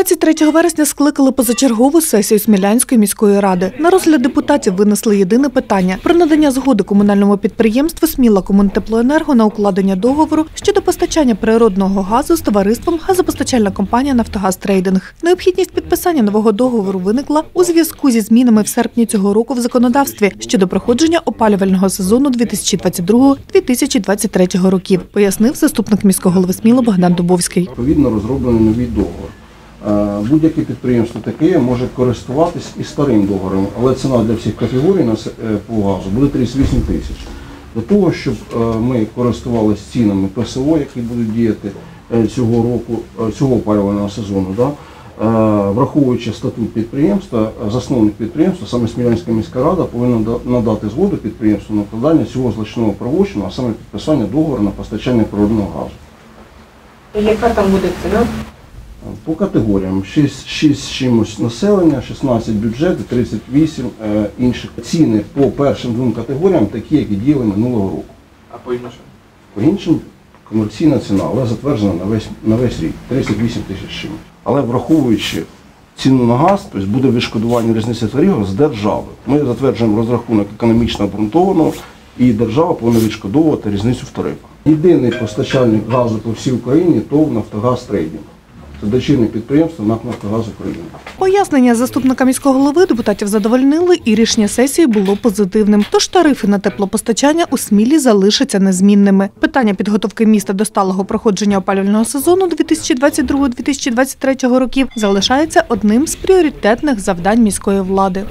23 вересня скликали позачергову сесію Смілянської міської ради. На розгляд депутатів винесли єдине питання – про надання згоди комунальному підприємству «Сміла-Комунтеплоенерго» на укладення договору щодо постачання природного газу з товариством газопостачальна компанія «Нафтогаз Трейдинг». Необхідність підписання нового договору виникла у зв'язку зі змінами в серпні цього року в законодавстві щодо проходження опалювального сезону 2022-2023 років, пояснив заступник міського голови Сміли Богдан Дубовський. Відповідно розроблений новий договор. Будь-яке підприємство таке може користуватись і старим договором, але ціна для всіх категорій по газу буде 38 тисяч. Для того, щоб ми користувалися цінами ПСО, які будуть діяти цього року, цього опалювального сезону, враховуючи статут підприємства, засновник підприємства, саме Смілянська міська рада повинна надати згоду підприємству на вкладання цього злочинного правочину, а саме підписання договору на постачання природного газу. І яка там буде ціна? По категоріям 6 чимось населення, 16 бюджет і 38 інших. Ціни по першим двом категоріям такі, які діяли минулого року. А по іншим? По іншим комерційна ціна, але затверджена на весь рік, 38 тисяч чимось. Але враховуючи ціну на газ, тобто буде відшкодування різниці тарифів з держави. Ми затверджуємо розрахунок економічно обґрунтованого, і держава повинна відшкодовувати різницю в тарифах. Єдиний постачальник газу по всій Україні – ТОВ «Нафтогаз Трейдинг». Це дочірнє підприємство НАК «Нафтогаз України». Пояснення заступника міського голови депутатів задовольнили, і рішення сесії було позитивним. Тож тарифи на теплопостачання у Смілі залишаться незмінними. Питання підготовки міста до сталого проходження опалювального сезону 2022-2023 років залишається одним з пріоритетних завдань міської влади.